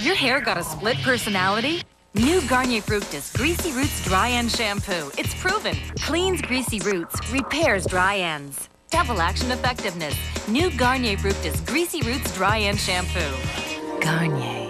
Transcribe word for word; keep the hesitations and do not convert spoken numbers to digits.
Your hair got a split personality? New Garnier Fructis Greasy Roots Dry End Shampoo. It's proven. Cleans greasy roots, repairs dry ends. Double action effectiveness. New Garnier Fructis Greasy Roots Dry End Shampoo. Garnier.